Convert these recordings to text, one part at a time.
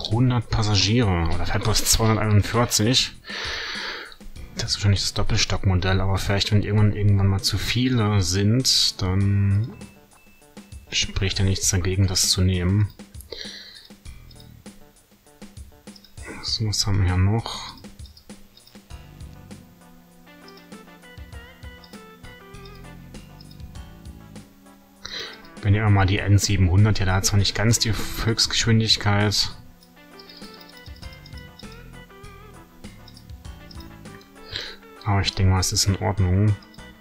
100 Passagiere. Oder fährt bloß 241. Das ist wahrscheinlich das Doppelstockmodell, aber vielleicht, wenn irgendwann mal zu viele sind, dann spricht ja nichts dagegen, das zu nehmen. So, was haben wir hier noch? Wenn ihr mal die N700, ja, da hat zwar nicht ganz die Höchstgeschwindigkeit. Aber ich denke mal, es ist in Ordnung.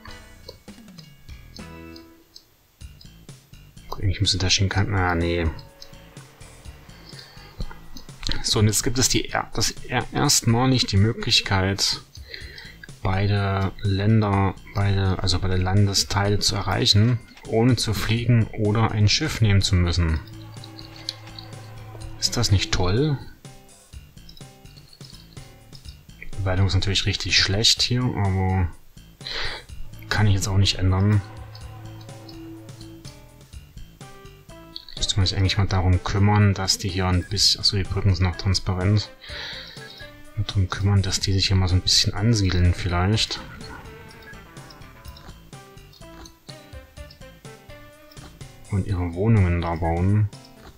Eigentlich müsste der Shinkansen... Ah, nee. So, und jetzt gibt es erstmalig die Möglichkeit, beide Landesteile zu erreichen, ohne zu fliegen oder ein Schiff nehmen zu müssen. Ist das nicht toll? Die Bewertung ist natürlich richtig schlecht hier, aber kann ich jetzt auch nicht ändern. Müsste man sich eigentlich mal darum kümmern, dass die hier ein bisschen... Achso, die Brücken sind noch transparent. Darum kümmern, dass die sich hier mal so ein bisschen ansiedeln vielleicht. Und ihre Wohnungen da bauen.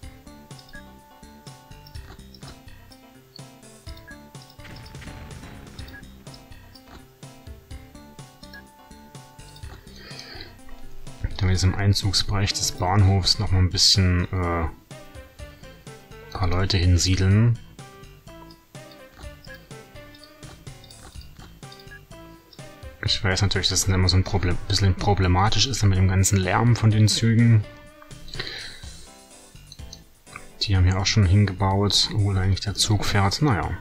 Dann wird jetzt im Einzugsbereich des Bahnhofs noch mal ein bisschen ein paar Leute hinsiedeln. Ich weiß natürlich, dass es immer so ein bisschen problematisch ist mit dem ganzen Lärm von den Zügen. Die haben hier auch schon hingebaut, obwohl eigentlich der Zug fährt. Naja.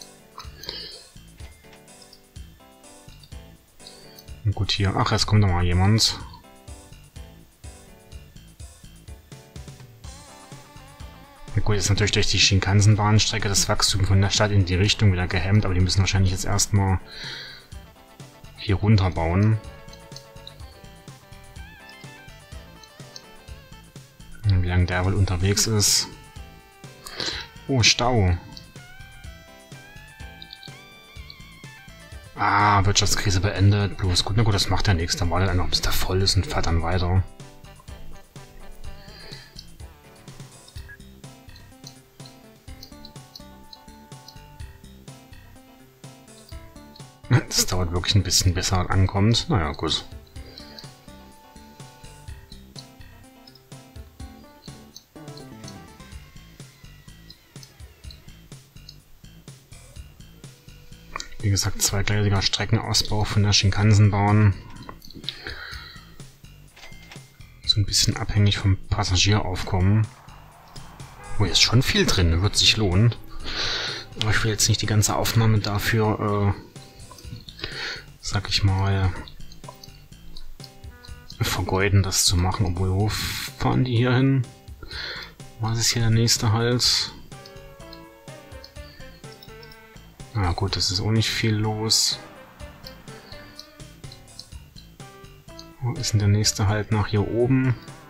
Und gut, hier. Ach, jetzt kommt doch mal jemand. Ja, gut, jetzt natürlich durch die Shinkansen-Bahnstrecke das Wachstum von der Stadt in die Richtung wieder gehemmt, aber die müssen wahrscheinlich jetzt erstmal hier runterbauen. Wie lange der wohl unterwegs ist. Oh, Stau. Ah, Wirtschaftskrise beendet. Bloß gut, na gut, das macht der nächste Mal einfach, bis der voll ist und fährt dann weiter. Das dauert wirklich ein bisschen, bis er ankommt. Naja, gut. Wie gesagt, zweigleisiger Streckenausbau von der Shinkansen-Bahn. So ein bisschen abhängig vom Passagieraufkommen. Oh, hier ist schon viel drin, wird sich lohnen. Aber ich will jetzt nicht die ganze Aufnahme dafür, sag ich mal, vergeuden, das zu machen. Obwohl, wo fahren die hier hin? Was ist hier der nächste Halt? Na gut, das ist auch nicht viel los. Wo ist denn der nächste Halt nach hier oben?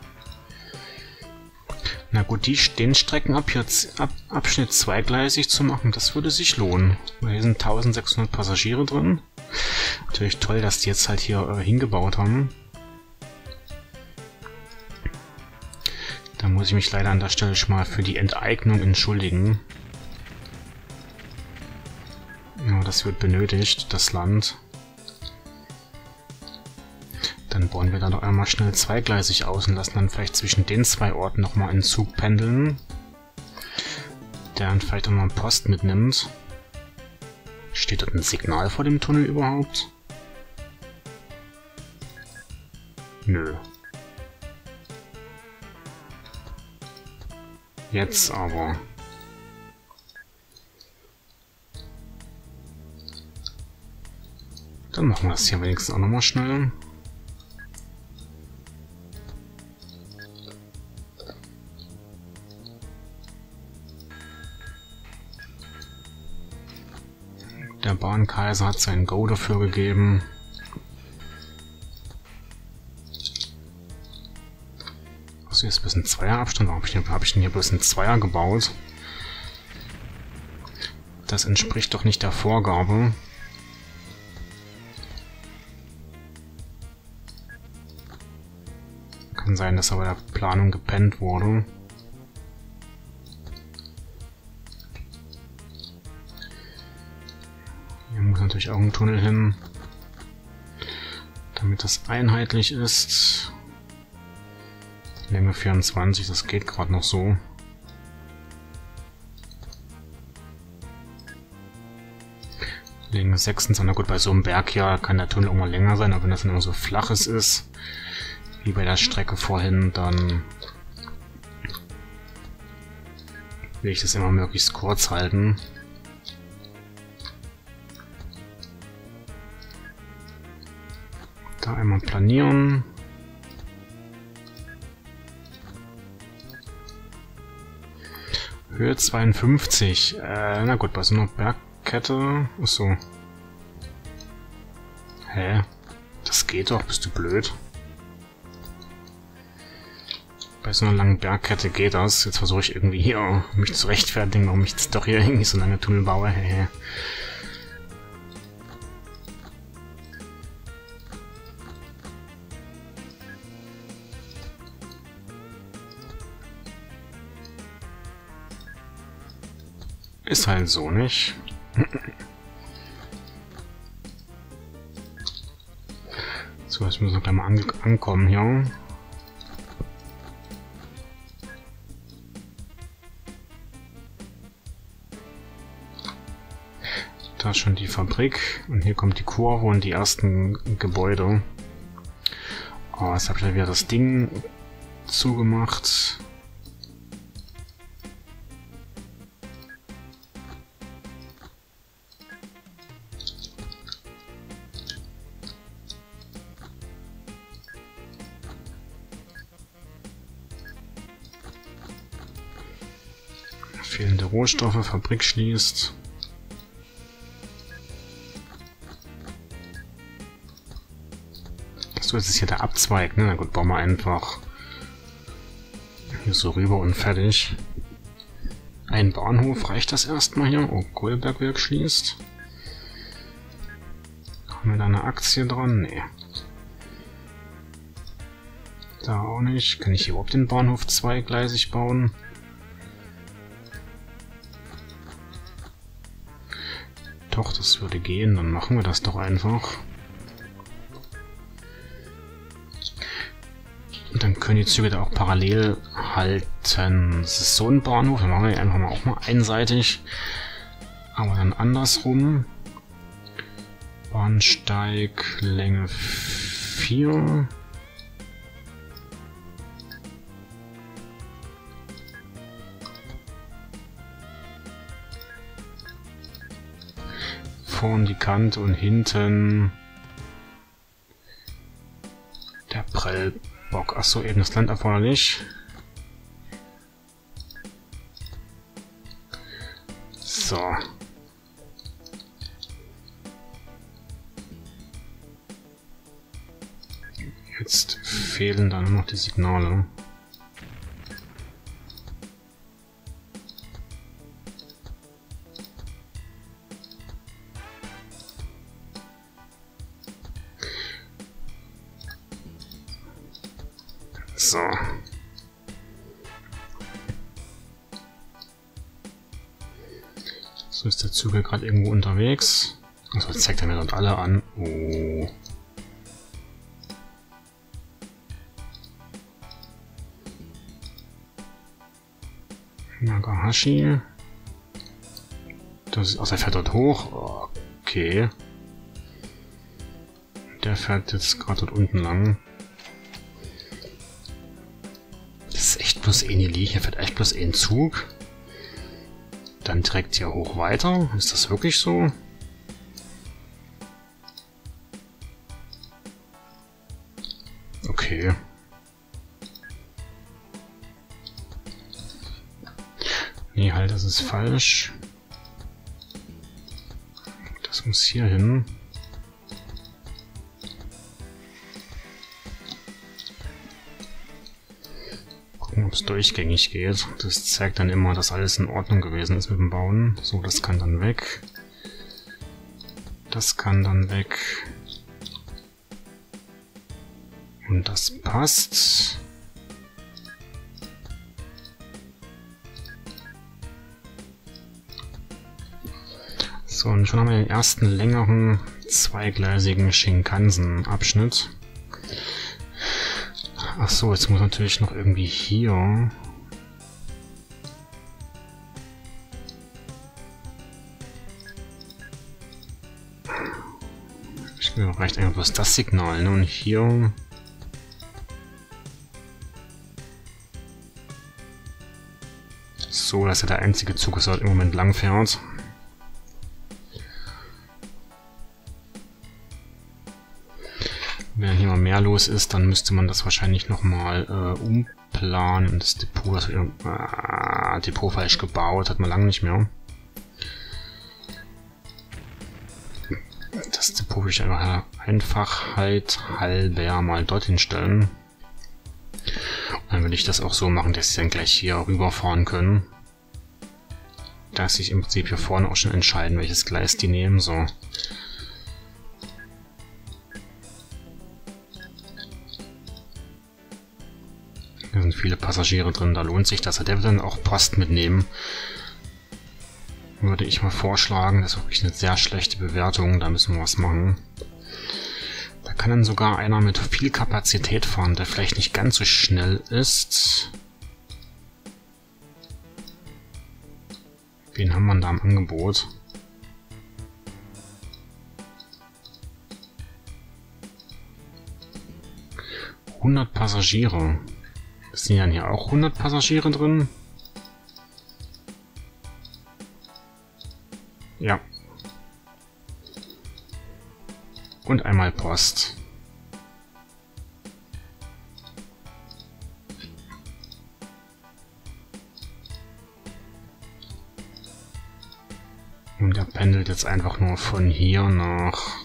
Na gut, den Streckenabschnitt zweigleisig zu machen, das würde sich lohnen. Hier sind 1600 Passagiere drin. Natürlich toll, dass die jetzt halt hier hingebaut haben. Da muss ich mich leider an der Stelle schon mal für die Enteignung entschuldigen. Ja, das wird benötigt, das Land. Dann bauen wir da doch einmal schnell zweigleisig aus und lassen dann vielleicht zwischen den zwei Orten nochmal einen Zug pendeln. Der dann vielleicht auch mal einen Post mitnimmt. Steht dort ein Signal vor dem Tunnel überhaupt? Nö. Jetzt aber. Dann machen wir das hier wenigstens auch nochmal schnell. Der Bahnkaiser hat sein Go dafür gegeben. Also hier ist ein bisschen Zweierabstand. Warum habe ich denn hier bloß einen Zweier gebaut? Das entspricht doch nicht der Vorgabe. Kann sein, dass aber der Planung gepennt wurde. Hier muss natürlich auch ein Tunnel hin, damit das einheitlich ist. Länge 24, das geht gerade noch so. Länge 26, na gut, bei so einem Berg hier kann der Tunnel auch mal länger sein, aber wenn das dann immer so flaches ist, wie bei der Strecke vorhin, dann will ich das immer möglichst kurz halten. Da einmal planieren. Höhe 52. Na gut, bei so einer Bergkette. Achso. Hä? Das geht doch, bist du blöd? Bei so einer langen Bergkette geht das. Jetzt versuche ich irgendwie hier mich zu rechtfertigen, warum ich jetzt doch hier irgendwie so lange Tunnel baue. Hä? Ist halt so, nicht? So, jetzt müssen wir gleich mal ankommen hier. Da ist schon die Fabrik und hier kommt die Kurve und die ersten Gebäude. Oh, jetzt habe ich ja wieder das Ding zugemacht. Fehlende Rohstoffe, Fabrik schließt. So, jetzt ist hier der Abzweig, ne? Na gut, bauen wir einfach hier so rüber und fertig. Ein Bahnhof, reicht das erstmal hier? Oh, Kohlebergwerk schließt. Haben wir da eine Aktie dran? Nee. Da auch nicht. Kann ich hier überhaupt den Bahnhof zweigleisig bauen? Doch, das würde gehen. Dann machen wir das doch einfach. Und dann können die Züge da auch parallel halten. Das ist so ein Bahnhof. Dann machen wir einfach mal auch mal einseitig. Aber dann andersrum. Bahnsteig Länge 4. Vorn die Kante und hinten der Prellbock. Achso, eben das Land erforderlich. So. Jetzt fehlen da nur noch die Signale. So. So ist der Zug ja gerade irgendwo unterwegs. Also jetzt zeigt er mir dort alle an. Oh. Nagahashi. Das ist, also er fährt dort hoch. Okay. Der fährt jetzt gerade dort unten lang. Das ist echt bloß eine Linie. Hier fährt echt bloß ein Zug. Dann direkt hier hoch weiter. Ist das wirklich so? Okay. Nee, halt, das ist falsch. Das muss hier hin. es durchgängig geht. Das zeigt dann immer, dass alles in Ordnung gewesen ist mit dem Bauen. So, das kann dann weg. Das kann dann weg. Und das passt. So, und schon haben wir den ersten längeren zweigleisigen Shinkansen-Abschnitt. Ach so, jetzt muss natürlich noch irgendwie hier... Mir reicht einfach bloß das Signal, ne? Und hier... So, dass ja der einzige Zug ist, der im Moment lang fährt. Wenn hier mal mehr los ist, dann müsste man das wahrscheinlich nochmal umplanen. Und das Depot, Depot falsch gebaut, hat man lange nicht mehr. Das Depot will ich Einfachheit halber mal dorthin stellen. Und dann will ich das auch so machen, dass sie dann gleich hier rüberfahren können. Dass sich im Prinzip hier vorne auch schon entscheiden, welches Gleis die nehmen. So. Hier sind viele Passagiere drin, da lohnt sich das. Der wird dann auch Post mitnehmen. Würde ich mal vorschlagen, das ist wirklich eine sehr schlechte Bewertung, da müssen wir was machen. Da kann dann sogar einer mit viel Kapazität fahren, der vielleicht nicht ganz so schnell ist. Wen haben wir da im Angebot? ...100 Passagiere. Sind dann hier auch 100 Passagiere drin? Ja. Und einmal Post. Und er pendelt jetzt einfach nur von hier nach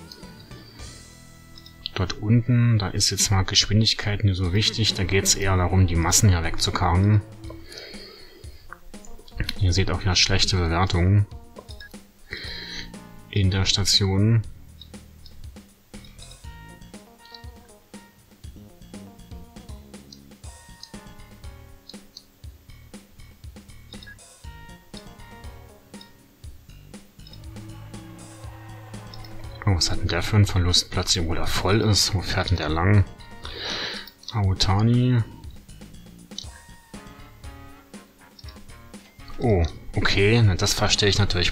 dort unten. Da ist jetzt mal Geschwindigkeit nicht so wichtig. Da geht es eher darum, die Massen hier wegzukarren. Ihr seht auch ja schlechte Bewertungen in der Station. Oh, was hat denn der für einen Verlust? Plötzlich, wo der voll ist. Wo fährt denn der lang? Aotani. Oh, okay. Na, das verstehe ich natürlich